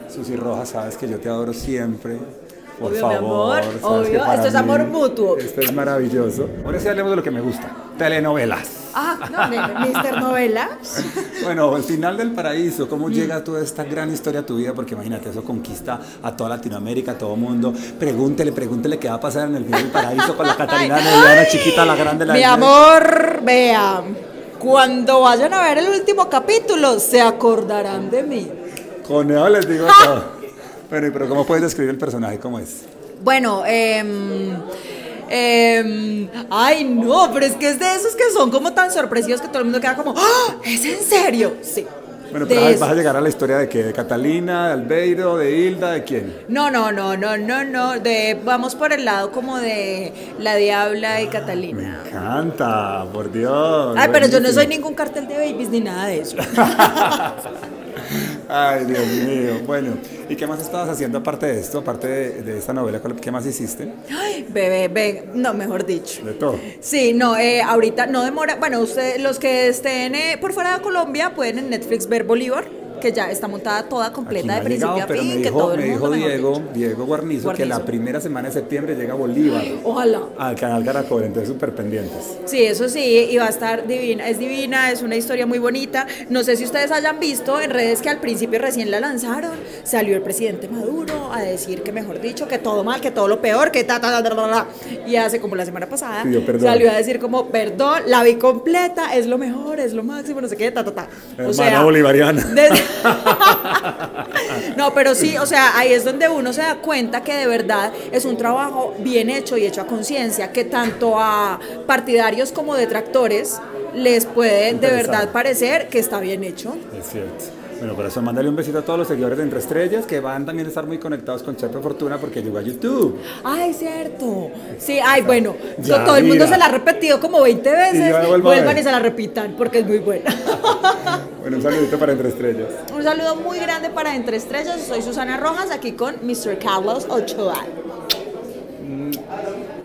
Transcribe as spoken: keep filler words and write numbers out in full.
Susi Rojas, sabes que yo te adoro siempre. Por Obvio, favor, mi amor, sabes que obvio, para esto es mí amor mutuo. Esto es maravilloso. Ahora sí hablemos de lo que me gusta, telenovelas. Ah, no, de mister Novelas. Bueno, el final del paraíso, ¿cómo mm. llega toda esta gran historia a tu vida? Porque imagínate, eso conquista a toda Latinoamérica, a todo mundo. Pregúntele, pregúntele qué va a pasar en el final del paraíso con la Catalina mediana, chiquita, la grande, la Mi grande. amor, vea, cuando vayan a ver el último capítulo, se acordarán de mí. Con eso les digo todo. Bueno, pero ¿cómo puedes describir el personaje? ¿Cómo es? Bueno, eh, eh, ay no, pero es que es de esos que son como tan sorpresivos que todo el mundo queda como, ¡oh! ¿Es en serio? Sí. Bueno, pero vas, vas a llegar a la historia de qué, de Catalina, de Albeiro, de Hilda, ¿de quién? No, no, no, no, no, no, de, vamos por el lado como de la Diabla y Catalina. Me encanta, por Dios. Ay, pero yo no soy ningún cartel de babies ni nada de eso. Ay, Dios mío. Bueno, ¿y qué más estabas haciendo aparte de esto, aparte de, de esta novela? ¿Qué más hiciste? Ay, bebé, bebé, no, mejor dicho. ¿De todo? Sí, no, eh, ahorita no demora. Bueno, ustedes, los que estén eh, por fuera de Colombia, pueden en Netflix ver Bolívar, que ya está montada toda completa de principio llegado, a pero fin, me que dijo, todo el me mundo, dijo Diego, dicho. Diego Guarnizo, Guarnizo, que la primera semana de septiembre llega Bolívar. Ay, ojalá. Al canal Caracol, entonces súper pendientes. Sí, eso sí, y va a estar divina, es divina, es una historia muy bonita. No sé si ustedes hayan visto en redes que al principio recién la lanzaron, salió el presidente Maduro a decir que, mejor dicho, que todo mal, que todo lo peor, que ta, ta, ta, ta, ta, ta. Y hace como la semana pasada salió a decir como, perdón, la vi completa, es lo mejor, es lo máximo, no sé qué, ta, ta, ta. O Hermana sea, bolivariana. Desde... No, pero sí, o sea, ahí es donde uno se da cuenta que de verdad es un trabajo bien hecho y hecho a conciencia, que tanto a partidarios como detractores les puede de verdad parecer que está bien hecho. Es cierto. Bueno, por eso mándale un besito a todos los seguidores de Entre Estrellas que van también a estar muy conectados con Chepe Fortuna porque llegó a YouTube. Ay, cierto. Sí, ay, bueno, ya, todo el mundo mira. Se la ha repetido como veinte veces. Vuelvan y se la repitan porque es muy buena. Bueno, un saludito para Entre Estrellas. Un saludo muy grande para Entre Estrellas. Soy Susana Rojas aquí con mister Carlos Ochoa. Mm.